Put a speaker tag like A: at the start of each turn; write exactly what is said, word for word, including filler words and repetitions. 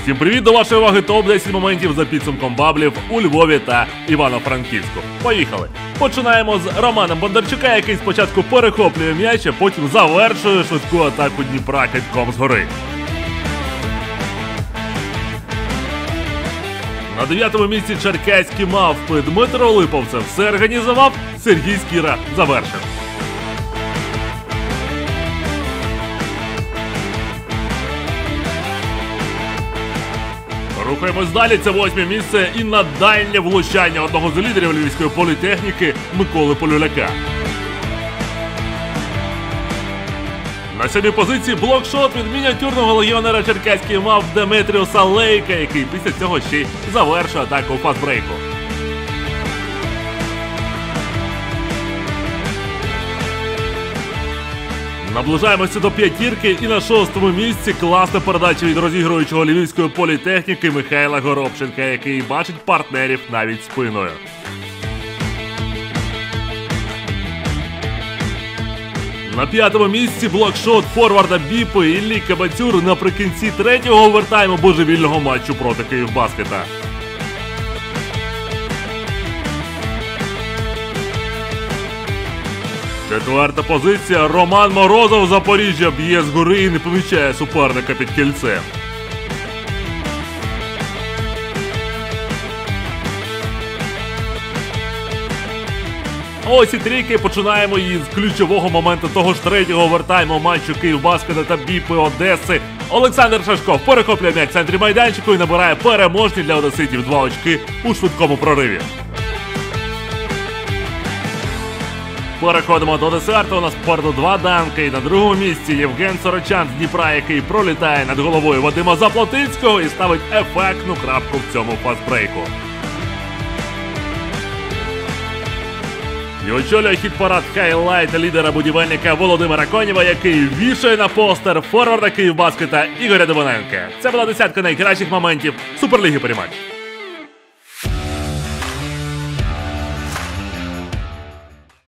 A: Всім привіт, до вашої уваги топ десять моментів за підсумком баблів у Львові та Івано-Франківську. Поїхали! Починаємо з Романа Бондарчука, який спочатку перехоплює м'яч, а потім завершує швидку атаку Дніпра кидком згори. На дев'ятому місці черкаські мавпи. Дмитро Липовцев все організував, Сергій Скіра завершив. Рухаємось далі, це восьме місце і на дальнє влучання одного з лідерів Львівської політехніки Миколи Полюляка. На сьомій позиції блокшот від мініатюрного легіонера черкаських мавп Деметріуса Лейка, який після цього ще й завершує атаку у фастбрейку. Наближаємося до п'ятірки і на шостому місці класна передача від розігруючого Львівської політехніки Михайла Горобченка, який бачить партнерів навіть спиною. На п'ятому місці блокшот форварда Біпи Іллі Кабацюр наприкінці третього овертайму божевільного матчу проти Київбаскета. Четверта позиція. Роман Морозов Запоріжжя б'є згори і не помічає суперника під кільцем. Ось і трійки, починаємо її з ключового моменту того ж третього овертайму матчу Київбаскета та Біпи Одеси. Олександр Шашков перехоплює м'яч в центрі майданчику і набирає переможні для одеситів два очки у швидкому прориві. Переходимо до десерту, у нас попереду два данки, і на другому місці Євген Сорочан з Дніпра, який пролітає над головою Вадима Заплотицького і ставить ефектну крапку в цьому фастбрейку. І очолює хіт-парад хайлайт лідера будівельника Володимира Конєва, який вішає на постер форварда Київбаскета Ігоря Дубоненка. Це була десятка найкращих моментів Суперліги Пріматч.